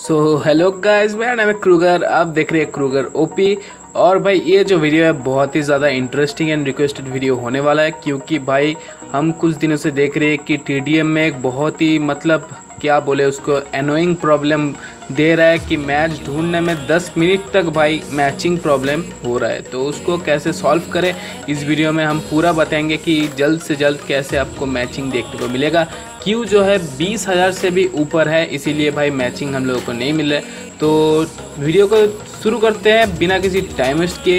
So hello guys, मेरा नाम है क्रूगर। आप देख रहे हैं क्रूगर ओपी। और भाई ये जो वीडियो है बहुत ही ज़्यादा इंटरेस्टिंग एंड रिक्वेस्टेड वीडियो होने वाला है, क्योंकि भाई हम कुछ दिनों से देख रहे हैं कि टीडीएम में एक बहुत ही क्या बोले उसको एनोइंग प्रॉब्लम दे रहा है कि मैच ढूंढने में 10 मिनट तक भाई मैचिंग प्रॉब्लम हो रहा है। तो उसको कैसे सॉल्व करें इस वीडियो में हम पूरा बताएंगे कि जल्द से जल्द कैसे आपको मैचिंग देखने को मिलेगा। क्यू जो है 20,000 से भी ऊपर है, इसीलिए भाई मैचिंग हम लोगों को नहीं मिल रहा है। तो वीडियो को शुरू करते हैं बिना किसी टाइम वेस्ट किए।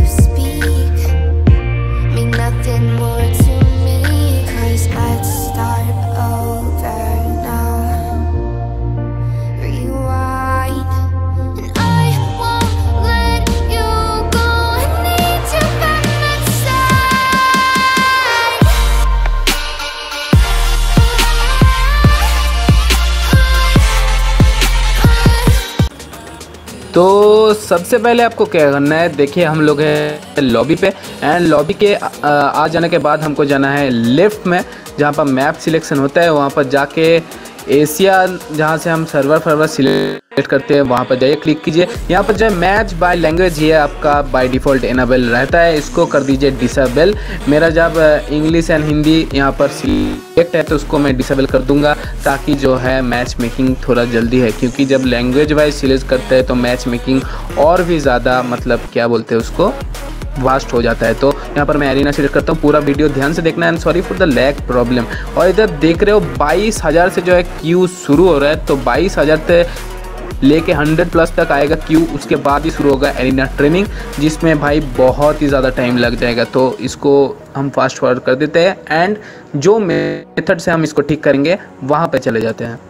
तो सबसे पहले आपको क्या करना है, देखिए हम लोग हैं लॉबी पे एंड लॉबी के आ जाने के बाद हमको जाना है लेफ़्ट में, जहाँ पर मैप सिलेक्शन होता है। वहाँ पर जाके एशिया जहाँ से हम सर्वर सिलेक्ट करते हैं वहाँ पर जाइए, क्लिक कीजिए। यहाँ पर जो है मैच बाय लैंग्वेज ये आपका बाय डिफ़ॉल्ट इनेबल रहता है, इसको कर दीजिए डिसेबल। मेरा जब इंग्लिश एंड हिंदी यहाँ पर सिलेक्ट है तो उसको मैं डिसेबल कर दूंगा, ताकि जो है मैच मेकिंग थोड़ा जल्दी है, क्योंकि जब लैंग्वेज वाइज सिलेक्ट करते हैं तो मैच मेकिंग और भी ज़्यादा क्या बोलते हैं उसको वास्ट हो जाता है। तो यहाँ पर मैं एरिना सिलेक्ट करता हूँ। पूरा वीडियो ध्यान से देखना है and sorry for the lag problem. और इधर देख रहे हो 22,000 से जो है क्यू शुरू हो रहा है, तो 22,000 से लेके 100+ तक आएगा क्यू। उसके बाद ही शुरू होगा एरिना ट्रेनिंग, जिसमें भाई बहुत ही ज़्यादा टाइम लग जाएगा। तो इसको हम फास्ट फॉरवर्ड कर देते हैं एंड जो मेथड से हम इसको ठीक करेंगे वहाँ पे चले जाते हैं।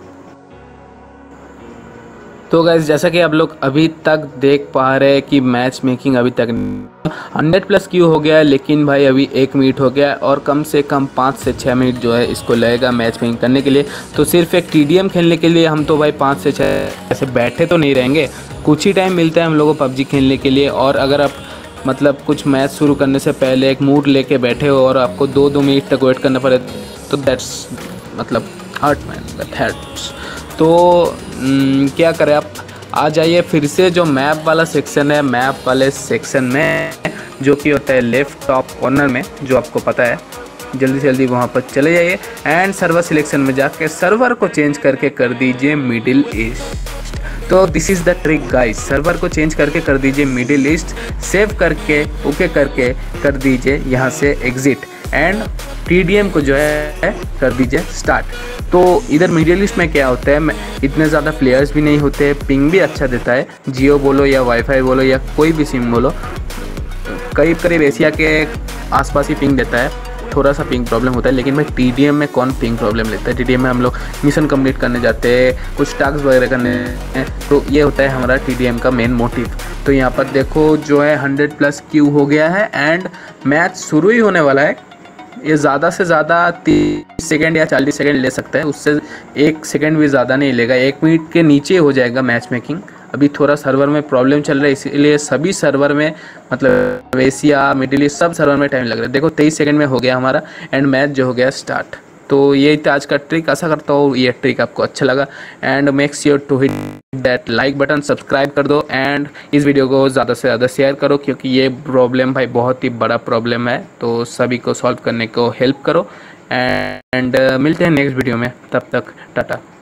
तो गाइस, जैसा कि आप लोग अभी तक देख पा रहे हैं कि मैच मेकिंग अभी तक 100+ क्यू हो गया है, लेकिन भाई अभी 1 मिनट हो गया है और कम से कम 5 से 6 मिनट जो है इसको लगेगा मैच मेकिंग करने के लिए। तो सिर्फ एक टीडीएम खेलने के लिए हम तो भाई 5 से 6 ऐसे बैठे तो नहीं रहेंगे, कुछ ही टाइम मिलता है हम लोगों को पबजी खेलने के लिए। और अगर आप कुछ मैच शुरू करने से पहले एक मूड लेके बैठे हो और आपको 2-2 मिनट तक वेट करना पड़े तो that's hurt man, that hurts. तो क्या करें, आप आ जाइए फिर से जो मैप वाला सेक्शन है, मैप वाले सेक्शन में जो कि होता है लेफ़्ट टॉप कॉर्नर में, जो आपको पता है, जल्दी से जल्दी वहाँ पर चले जाइए एंड सर्वर सिलेक्शन में जाके सर्वर को चेंज करके कर दीजिए मिडिल ईस्ट। तो this is the trick guys, server को चेंज करके कर दीजिए मिडिल ईस्ट, सेव करके ओके करके कर दीजिए यहाँ से एग्ज़िट एंड टीडीएम को जो है कर दीजिए स्टार्ट। तो इधर मिडिल ईस्ट में क्या होता है, इतने ज़्यादा प्लेयर्स भी नहीं होते, पिंग भी अच्छा देता है, जियो बोलो या वाईफाई बोलो या कोई भी सिम बोलो, करीब एशिया के आसपास ही पिंग देता है। थोड़ा सा पिंग प्रॉब्लम होता है, लेकिन भाई टीडीएम में कौन पिंग प्रॉब्लम लेता है। टीडीएम में हम लोग मिशन कंप्लीट करने जाते हैं, कुछ टास्क वगैरह करने हैं, तो ये होता है हमारा टीडीएम का मेन मोटिव। तो यहाँ पर देखो जो है 100+ क्यू हो गया है एंड मैच शुरू ही होने वाला है। ये ज़्यादा से ज़्यादा 30 सेकेंड या 40 सेकेंड ले सकता है, उससे 1 सेकेंड भी ज़्यादा नहीं लेगा, 1 मिनट के नीचे हो जाएगा मैच मेकिंग। अभी थोड़ा सर्वर में प्रॉब्लम चल रहा है, इसीलिए सभी सर्वर में एशिया मिडिल ईस्ट सब सर्वर में टाइम लग रहा है। देखो 23 सेकेंड में हो गया हमारा एंड मैच जो हो गया स्टार्ट। तो ये था आज का ट्रिक। आशा करता हूँ ये ट्रिक आपको अच्छा लगा and make sure to hit that like button, subscribe कर दो एंड इस वीडियो को ज़्यादा से ज़्यादा शेयर करो, क्योंकि ये प्रॉब्लम भाई बहुत ही बड़ा प्रॉब्लम है। तो सभी को सॉल्व करने को हेल्प करो एंड मिलते हैं नेक्स्ट वीडियो में, तब तक टाटा।